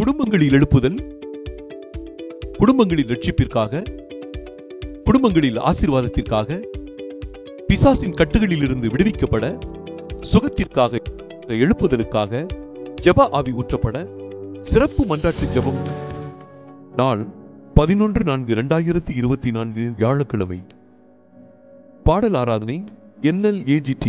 குடும்பங்களில் எழுப்புதல், குடும்பங்களின் ரட்சிப்பிற்காக, குடும்பங்களில் ஆசீர்வாதத்திற்காக, பிசாசின் கட்டுகளில் இருந்து விடுவிக்கப்பட, சுகத்திற்காக, எழுப்புதலுக்காக, ஜெப ஆவி ஊற்றப்பட, சிறப்பு மன்றாட்டு ஜெபம். நாள் 11/4/2024 வியாழக்கிழமை. பாடல் ஆராதனை NLAGT.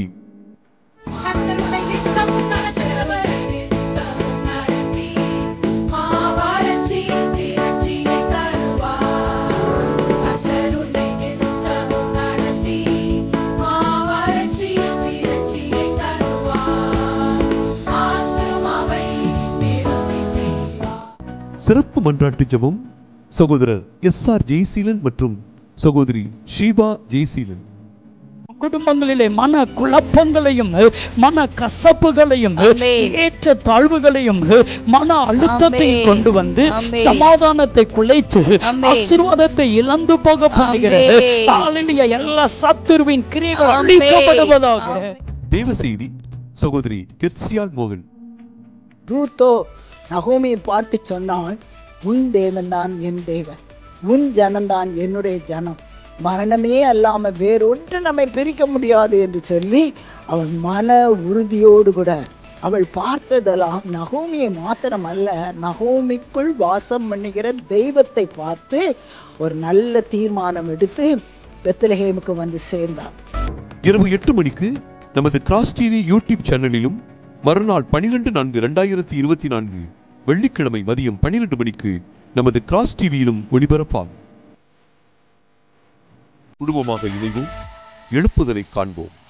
சிறப்பு மன்றாட்டு ஜெபம் சகோதரர் SR ஜெய்சீலன் மற்றும் சகோதரி ஷீபா ஜெய்சீலன். குடும்பங்களிலே மன குழப்பங்களையும் மன கசப்புகளையும் ஏற்ற தாழ்வுகளையும் மன அழுத்தத்தையும் கொண்டு வந்து சமாதானத்தை குலைத்து ஆசீர்வாதத்தை இழந்து போக பண்ணுகிறது. எல்லா சத்துருவின் கிரியைகள் அழிக்கப்படுவதாக. தேவ செய்தி சகோதரி கெத்சியால் மோகன். ரூத்தோ நகோமியை பார்த்து சொன்னாள், உன் தேவன் தான் என் தேவன், உன் ஜனம்தான் என்னுடைய ஜனம், மரணமே அல்லாம வேறொன்று நம்மை பிரிக்க முடியாது என்று சொல்லி அவள் மன உறுதியோடு கூட அவள் பார்த்ததெல்லாம் நகோமியை மாத்திரம் அல்ல, நகோமிக்குள் வாசம் பண்ணுகிற தெய்வத்தை பார்த்து ஒரு நல்ல தீர்மானம் எடுத்து பெத்லகேமுக்கு வந்து சேர்ந்தார். இரவு 8 மணிக்கு நமது கிராஸ் டிவி யூடியூப் சேனலிலும், மறுநாள் 12/4/2024 வெள்ளிக்கிழமை மதியம் 12 மணிக்கு நமது கிராஸ் டிவியிலும் ஒளிபரப்பாகும். குடும்பமாக இணைவோம், எழுப்புதலை காண்போம்.